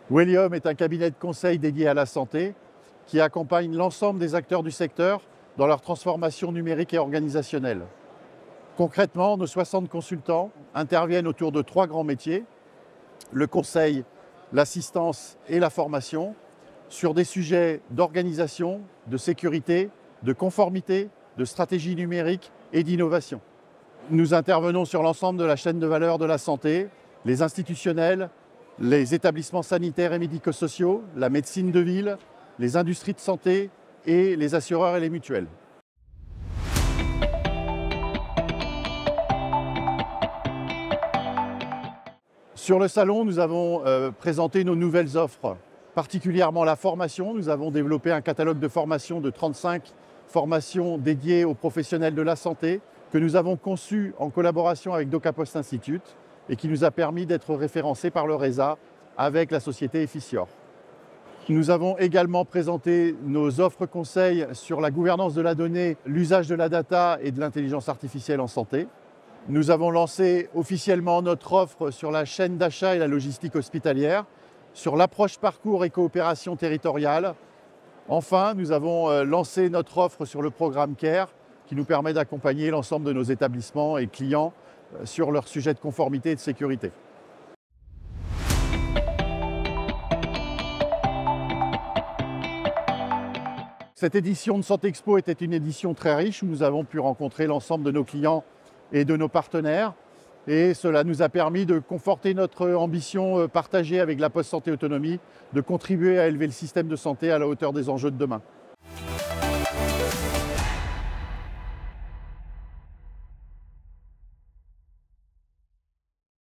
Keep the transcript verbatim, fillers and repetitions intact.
Wellium est un cabinet de conseil dédié à la santé qui accompagne l'ensemble des acteurs du secteur dans leur transformation numérique et organisationnelle. Concrètement, nos soixante consultants interviennent autour de trois grands métiers: le conseil, l'assistance et la formation, sur des sujets d'organisation, de sécurité, de conformité, de stratégie numérique et d'innovation. Nous intervenons sur l'ensemble de la chaîne de valeur de la santé, les institutionnels, les établissements sanitaires et médico-sociaux, la médecine de ville, les industries de santé et les assureurs et les mutuelles. Sur le salon, nous avons euh, présenté nos nouvelles offres, particulièrement la formation. Nous avons développé un catalogue de formation de trente-cinq formations dédiées aux professionnels de la santé que nous avons conçu en collaboration avec DocaPost Institute et qui nous a permis d'être référencés par le RESA avec la société Efficior. Nous avons également présenté nos offres conseils sur la gouvernance de la donnée, l'usage de la data et de l'intelligence artificielle en santé. Nous avons lancé officiellement notre offre sur la chaîne d'achat et la logistique hospitalière, sur l'approche parcours et coopération territoriale. Enfin, nous avons lancé notre offre sur le programme CARE qui nous permet d'accompagner l'ensemble de nos établissements et clients sur leurs sujets de conformité et de sécurité. Cette édition de Santexpo était une édition très riche où nous avons pu rencontrer l'ensemble de nos clients et de nos partenaires. Et cela nous a permis de conforter notre ambition partagée avec la Poste Santé Autonomie, de contribuer à élever le système de santé à la hauteur des enjeux de demain.